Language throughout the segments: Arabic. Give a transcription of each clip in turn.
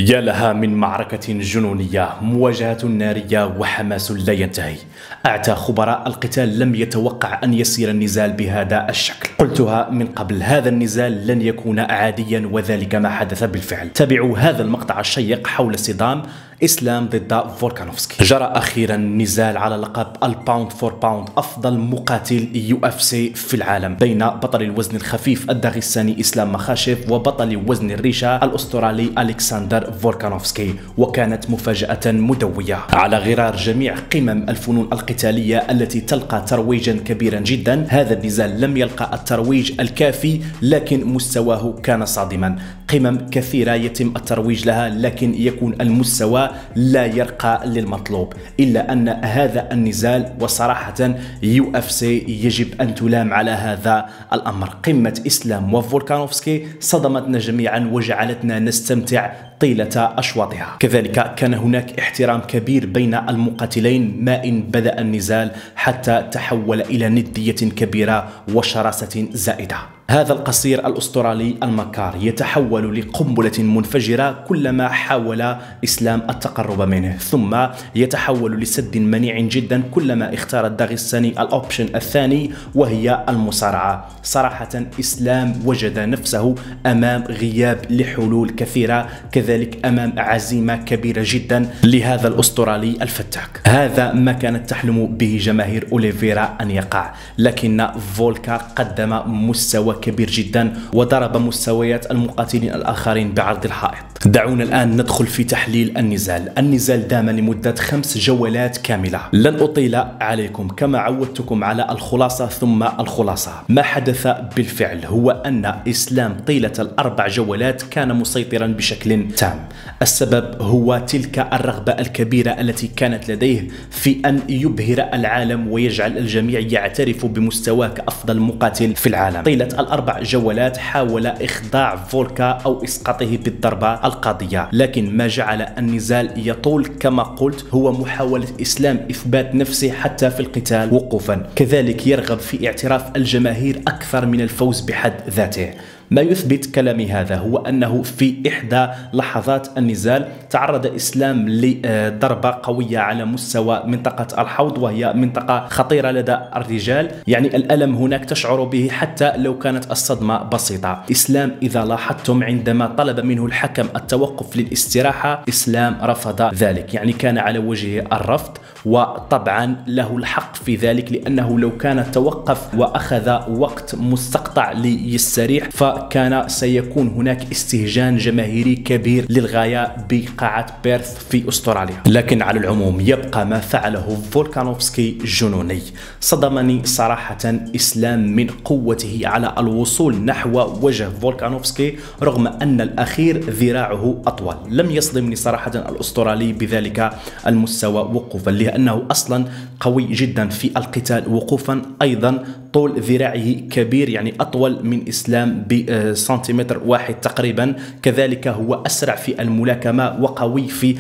يا لها من معركة جنونية، مواجهة نارية وحماس لا ينتهي. أعتى خبراء القتال لم يتوقع أن يسير النزال بهذا الشكل. قلتها من قبل، هذا النزال لن يكون عاديا، وذلك ما حدث بالفعل. تابعوا هذا المقطع الشيق حول صدام إسلام ضد فولكانوفسكي. جرى أخيرا نزال على لقب الباوند فور باوند، أفضل مقاتل UFC في العالم، بين بطل الوزن الخفيف الداغستاني إسلام مخاشف وبطل وزن الريشة الأسترالي ألكسندر فولكانوفسكي. وكانت مفاجأة مدوية على غرار جميع قمم الفنون القتالية التي تلقى ترويجا كبيرا جدا. هذا النزال لم يلقى الترويج الكافي، لكن مستواه كان صادما. قمم كثيرة يتم الترويج لها، لكن يكون المستوى لا يرقى للمطلوب. إلا أن هذا النزال وصراحة UFC يجب أن تلام على هذا الأمر. قمة إسلام وفولكانوفسكي صدمتنا جميعا وجعلتنا نستمتع طيلة أشواطها. كذلك كان هناك احترام كبير بين المقاتلين، ما إن بدأ النزال حتى تحول إلى ندية كبيرة وشراسة زائدة. هذا القصير الأسترالي المكار يتحول لقنبلة منفجرة كلما حاول إسلام التقرب منه، ثم يتحول لسد منيع جدا كلما اختار الداغستاني الأوبشن الثاني وهي المصارعة. صراحة إسلام وجد نفسه أمام غياب لحلول كثيرة، كذلك أمام عزيمة كبيرة جدا لهذا الأسترالي الفتاك. هذا ما كانت تحلم به جماهير أوليفيرا أن يقع، لكن فولكا قدم مستوى كبير جدا وضرب مستويات المقاتلين الآخرين بعرض الحائط. دعونا الآن ندخل في تحليل النزال. النزال دام لمدة 5 جولات كاملة. لن أطيل عليكم، كما عودتكم على الخلاصة ثم الخلاصة. ما حدث بالفعل هو أن إسلام طيلة ال4 جولات كان مسيطرا بشكل تام. السبب هو تلك الرغبة الكبيرة التي كانت لديه في أن يبهر العالم ويجعل الجميع يعترف بمستواه كأفضل مقاتل في العالم. طيلة ال4 جولات حاول إخضاع فولكا أو إسقاطه بالضربة القاضية، لكن ما جعل النزال يطول كما قلت هو محاولة إسلام إثبات نفسه حتى في القتال وقوفا. كذلك يرغب في اعتراف الجماهير أكثر من الفوز بحد ذاته. ما يثبت كلامي هذا هو أنه في إحدى لحظات النزال تعرض إسلام لضربة قوية على مستوى منطقة الحوض، وهي منطقة خطيرة لدى الرجال، يعني الألم هناك تشعر به حتى لو كانت الصدمة بسيطة. إسلام إذا لاحظتم عندما طلب منه الحكم التوقف للاستراحة، إسلام رفض ذلك، يعني كان على وجه الرفض، وطبعا له الحق في ذلك، لأنه لو كان توقف وأخذ وقت مستقطع ليستريح فكان سيكون هناك استهجان جماهيري كبير للغاية بقاعة بيرث في أستراليا. لكن على العموم يبقى ما فعله فولكانوفسكي جنوني. صدمني صراحة إسلام من قوته على الوصول نحو وجه فولكانوفسكي، رغم أن الأخير ذراعه أطول. لم يصدمني صراحة الأسترالي بذلك المستوى وقوفا، لأنه أصلا قوي جدا في القتال وقوفا. أيضا طول ذراعه كبير، يعني أطول من إسلام بسنتيمتر واحد تقريبا. كذلك هو أسرع في الملاكمة وقوي في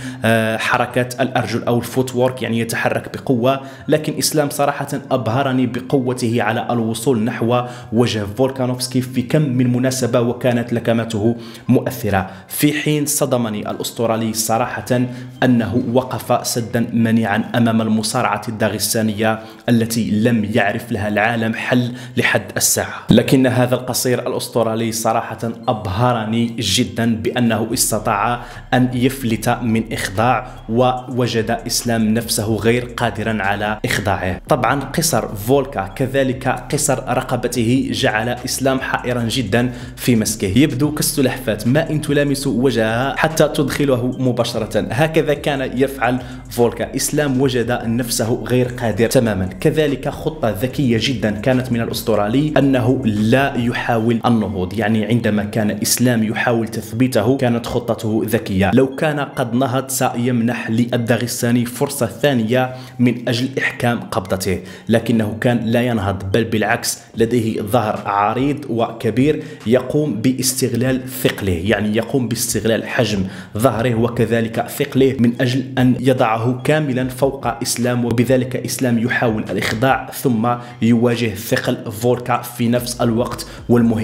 حركات الأرجل أو الفوت وورك، يعني يتحرك بقوة. لكن إسلام صراحة أبهرني بقوته على الوصول نحو وجه فولكانوفسكي في كم من مناسبة، وكانت لكمته مؤثرة. في حين صدمني الأسترالي صراحة أنه وقف سدا منيعا أمام المصارعة الداغستانية التي لم يعرف لها العالم حل لحد الساعة. لكن هذا القصير الأسترالي صراحة أبهرني جدا بأنه استطاع أن يفلت من إخضاع، ووجد إسلام نفسه غير قادرا على إخضاعه. طبعا قصر فولكا كذلك قصر رقبته جعل إسلام حائرا جدا في مسكه. يبدو كالسلحفاة، ما إن تلامس وجهها حتى تدخله مباشرة. هكذا كان يفعل فولكا. إسلام وجد نفسه غير قادر تماما. كذلك خطة ذكية جدا كانت من الأسترالي أنه لا يحاول النهوض، يعني عندما كان إسلام يحاول تثبيته كانت خطته ذكية. لو كان قد نهض سيمنح للداغستاني فرصة ثانية من أجل إحكام قبضته، لكنه كان لا ينهض، بل بالعكس لديه ظهر عريض وكبير يقوم باستغلال ثقله، يعني يقوم باستغلال حجم ظهره وكذلك ثقله من أجل أن يضعه كاملا فوق إسلام، وبذلك إسلام يحاول الإخضاع ثم يواجه ثقل فولكا في نفس الوقت. والمهمة كانت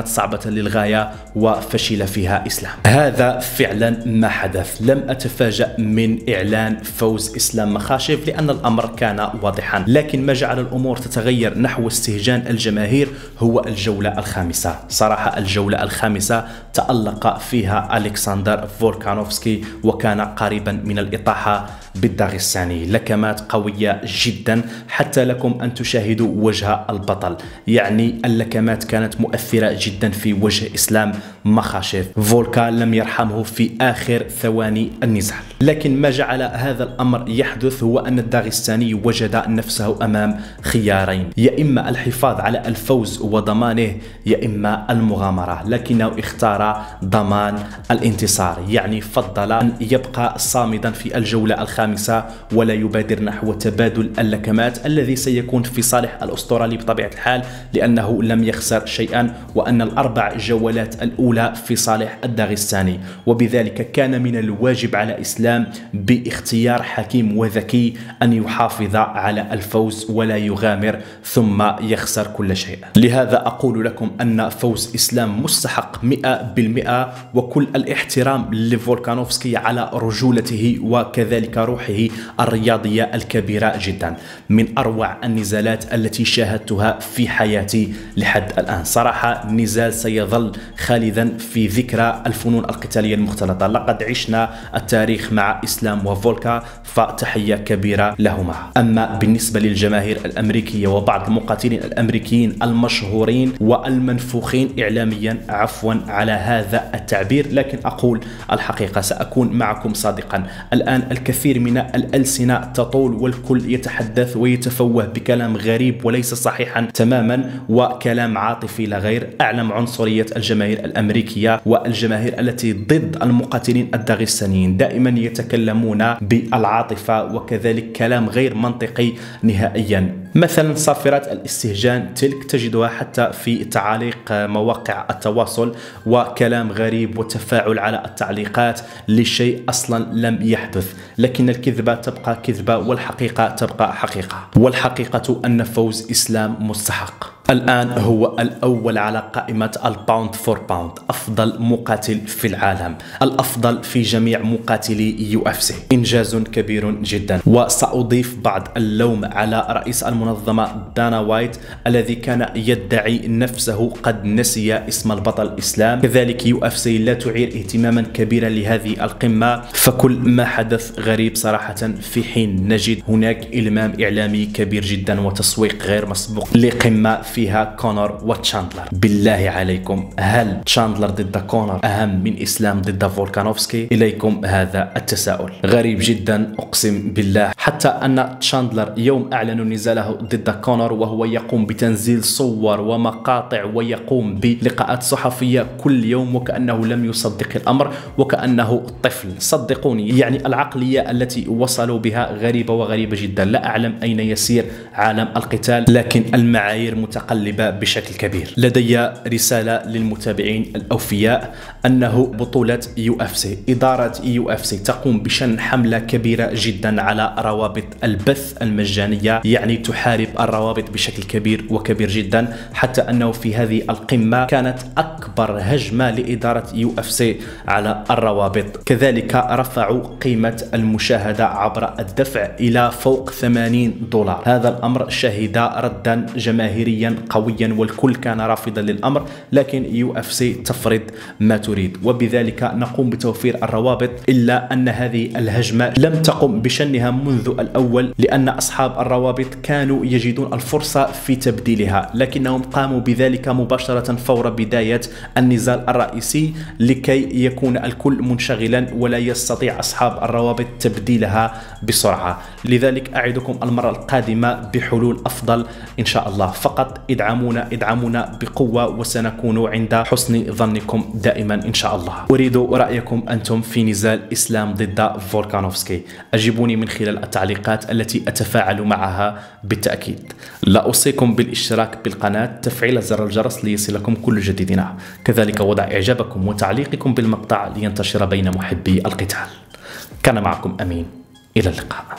كانت صعبة للغاية وفشل فيها إسلام. هذا فعلا ما حدث. لم أتفاجأ من إعلان فوز إسلام مخاشف لأن الأمر كان واضحا، لكن ما جعل الأمور تتغير نحو استهجان الجماهير هو الجولة الخامسة. صراحة الجولة الخامسة تألق فيها ألكسندر فولكانوفسكي وكان قريبا من الإطاحة بالداغستاني. لكمات قوية جدا حتى لكم أن تشاهدوا وجه البطل، يعني اللكمات كانت مؤثرة جدا في وجه إسلام مخاشف. فولكا لم يرحمه في آخر ثواني النزال، لكن ما جعل هذا الأمر يحدث هو أن الداغستاني وجد نفسه أمام خيارين، يا إما الحفاظ على الفوز وضمانه يا إما المغامرة، لكنه اختار ضمان الانتصار، يعني فضل أن يبقى صامدا في الجولة الخامسة ولا يبادر نحو تبادل اللكمات الذي سيكون في صالح الأسترالي بطبيعة الحال، لأنه لم يخسر شيئا وأن الأربع جولات الأولى في صالح الداغستاني، وبذلك كان من الواجب على إسلام باختيار حكيم وذكي أن يحافظ على الفوز ولا يغامر ثم يخسر كل شيء. لهذا أقول لكم أن فوز إسلام مستحق 100%، وكل الاحترام لفولكانوفسكي على رجولته وكذلك روحه الرياضية الكبيرة جدا. من أروع النزالات التي شاهدتها في حياتي لحد الآن. صراحة نزال سيظل خالدا في ذكرى الفنون القتالية المختلطة. لقد عشنا التاريخ مع إسلام وفولكا، فتحية كبيرة لهما. أما بالنسبة للجماهير الأمريكية وبعض المقاتلين الأمريكيين المشهورين والمنفوخين إعلاميا، عفوا على هذا التعبير، لكن أقول الحقيقة، سأكون معكم صادقا. الآن الكثير من الألسنة تطول والكل يتحدث ويتفوه بكلام غريب وليس صحيحا تماما وكلام عاطفي لا غير. أعلم عنصرية الجماهير الأمريكية والجماهير التي ضد المقاتلين الداغستانيين، دائما يتكلمون بالعاطفة وكذلك كلام غير منطقي نهائيا. مثلا صافرات الاستهجان تلك تجدها حتى في تعاليق مواقع التواصل، وكلام غريب وتفاعل على التعليقات لشيء أصلا لم يحدث، لكن الكذبة تبقى كذبة والحقيقة تبقى حقيقة، والحقيقة أن فوز إسلام مستحق. الآن هو الأول على قائمة الباوند فور باوند، أفضل مقاتل في العالم، الأفضل في جميع مقاتلي UFC. إنجاز كبير جدا. وسأضيف بعض اللوم على رئيس المنظمة دانا وايت الذي كان يدعي نفسه قد نسي اسم البطل إسلام. كذلك UFC لا تعير اهتماما كبيرا لهذه القمة، فكل ما حدث غريب صراحة، في حين نجد هناك إلمام إعلامي كبير جدا وتسويق غير مسبوق لقمة فيها كونر وتشاندلر. بالله عليكم، هل تشاندلر ضد كونر أهم من إسلام ضد فولكانوفسكي؟ إليكم هذا التساؤل. غريب جدا أقسم بالله، حتى أن تشاندلر يوم أعلنوا نزاله ضد كونر وهو يقوم بتنزيل صور ومقاطع ويقوم بلقاءات صحفية كل يوم وكأنه لم يصدق الأمر وكأنه طفل. صدقوني، يعني العقلية التي وصلوا بها غريبة وغريبة جدا. لا أعلم أين يسير عالم القتال، لكن المعايير متقلبة بشكل كبير. لدي رسالة للمتابعين الأوفياء أنه بطولة UFC، إدارة UFC تقوم بشن حملة كبيرة جدا على روابط البث المجانية، يعني تحارب الروابط بشكل كبير وكبير جدا، حتى أنه في هذه القمة كانت أكبر هجمة لإدارة UFC على الروابط. كذلك رفعوا قيمة المشاهدة عبر الدفع إلى فوق $80. هذا الأمر شهد ردا جماهيريا قويا والكل كان رافضا للأمر، لكن UFC تفرض ما تريد، وبذلك نقوم بتوفير الروابط. إلا أن هذه الهجمة لم تقم بشنها منذ الأول، لأن أصحاب الروابط كانوا يجدون الفرصة في تبديلها، لكنهم قاموا بذلك مباشرة فور بداية النزال الرئيسي لكي يكون الكل منشغلا ولا يستطيع أصحاب الروابط تبديلها بسرعة. لذلك أعدكم المرة القادمة بحلول أفضل إن شاء الله. فقط ادعمونا بقوة وسنكون عند حسن ظنكم دائما إن شاء الله. أريد رأيكم أنتم في نزال إسلام ضد فولكانوفسكي. أجيبوني من خلال التعليقات التي أتفاعل معها بالتأكيد. لا أوصيكم بالاشتراك بالقناة، تفعيل زر الجرس ليصلكم كل جديدنا، كذلك وضع إعجابكم وتعليقكم بالمقطع لينتشر بين محبي القتال. كان معكم أمين، إلى اللقاء.